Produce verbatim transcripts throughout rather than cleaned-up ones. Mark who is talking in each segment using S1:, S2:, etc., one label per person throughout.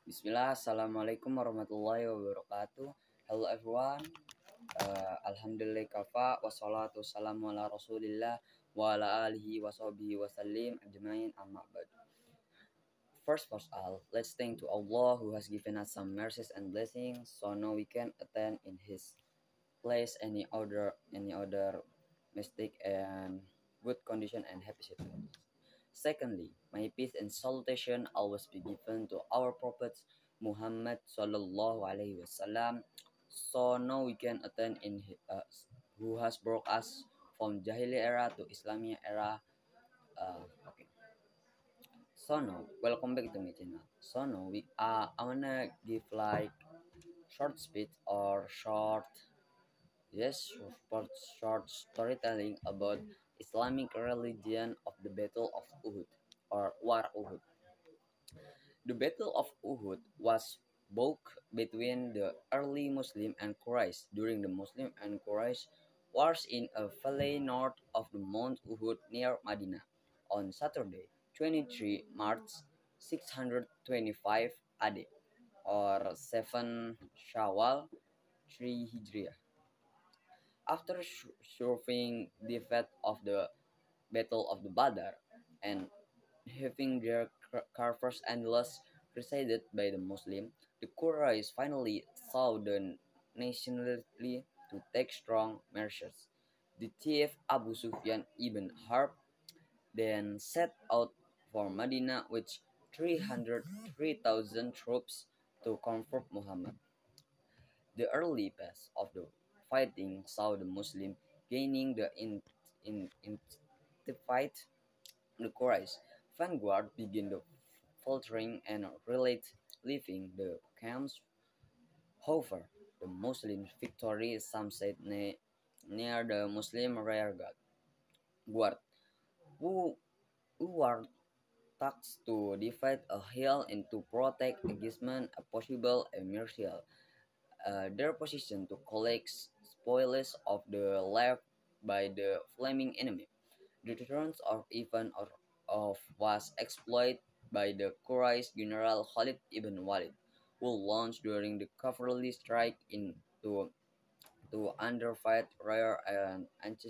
S1: Bismillah, Assalamualaikum warahmatullahi wabarakatuh. Hello everyone. Uh, Alhamdulillah kafa wassalatu wassalamu ala rasulillah wa ala alihi wa sahbihi wa sallim ajmain amma ba'd. First of all, let's thank to Allah who has given us some mercies and blessings so now we can attend in his place any other any other mistake and good condition and happy situation. Secondly, my peace and salutation always be given to our Prophet Muhammad sallallahu alaihi wasallam. So now we can attend in uh, who has brought us from Jahili era to Islamic era. Uh, okay. So now, welcome back to my channel. So now we uh, I wanna give like short speech or short yes short short storytelling about Islamic religion of the Battle of Uhud or War Uhud. The Battle of Uhud was both between the early Muslim and Quraysh during the Muslim and Quraysh wars in a valley north of the Mount Uhud near Medina on Saturday, twenty-third March six hundred twenty-five A D or seven Shawwal three Hijriah. After surveying the fate of the Battle of the Badr and having their carvers and loss presided by the Muslim, the Quraysh finally saw the nationality to take strong measures. The chief Abu Sufyan ibn Harb then set out for Medina with three hundred three thousand troops to confront Muhammad. The early phase of the fighting saw the Muslim gaining the in, in, in the fight. The Quraysh vanguard began the faltering and relate leaving the camps. However, the Muslim victory some said ne- near the Muslim rearguard guard, who, who were tasked to divide a hill and to protect against a possible emergency. Uh, their position to collect spoils of the left by the flaming enemy. The deterrence of even or of was exploited by the Quraysh general Khalid ibn Walid, who launched during the cavalry strike in to to underfight rear and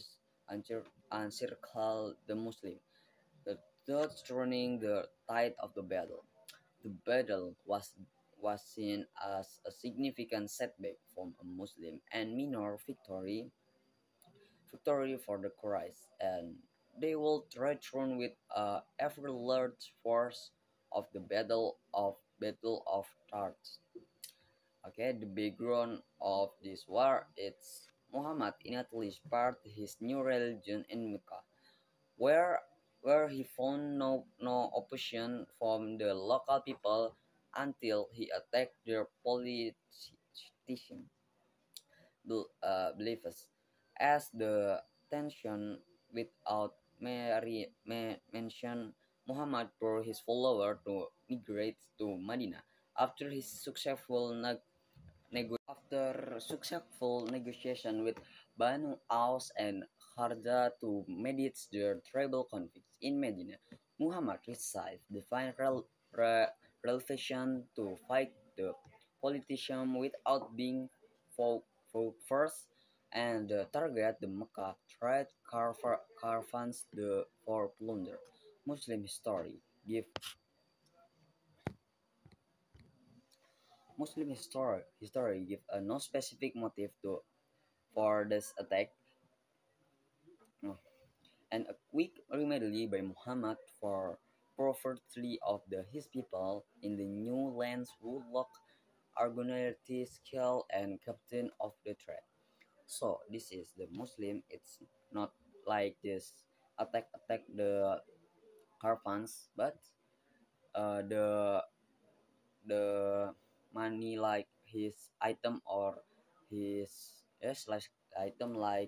S1: encircle the Muslim, the third turning the tide of the battle. The battle was was seen as a significant setback from a Muslim and minor victory victory for the Quraysh, and they will return with a ever large force of the Battle of Battle of Tarts. Okay, the background of this war is Muhammad initially sparked his new religion in Mecca, where where he found no no opposition from the local people until he attacked their politicians, uh, believers, as the tension without Mary ma- mention Muhammad for his follower to migrate to Medina after his successful neg- nego- after successful negotiation with Banu Aus and Kharja to mediate their tribal conflicts in Medina. Muhammad received the final re- revelation to fight the politician without being fought first and uh, target the Mecca trade carver- caravans the, for plunder. Muslim history give Muslim history history give a no specific motive to for this attack, no, and a quick remedy by Muhammad for poverty of the his people in the new lands would lock Argonauti skill and captain of the trade. So this is the Muslim. It's not like this attack attack the caravans, but uh, the the money like his item or his yes like item like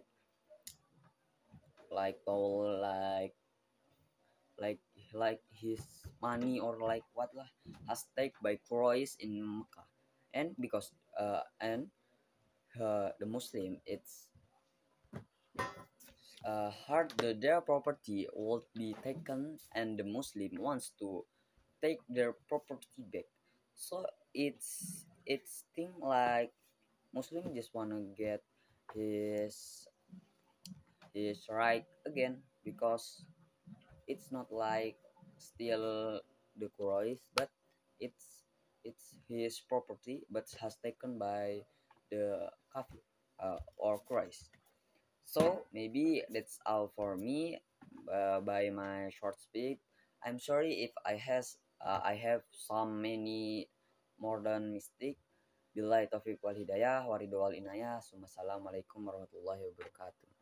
S1: like toll like like like his money or like what lah has taken by Quraysh in Mecca, and because uh and uh, the Muslim it's uh, hard that their property would be taken and the Muslim wants to take their property back. So it's it's thing like Muslim just wanna get his his right again, because it's not like still the Quraysh, but it's it's his property, but has taken by the Kafir, uh, or Quraysh. So maybe that's all for me, uh, by my short speech. I'm sorry if I has uh, I have some many more than mistake. Billahi taufiq wal hidayah, waridul inayah. Assalamualaikum warahmatullahi wabarakatuh.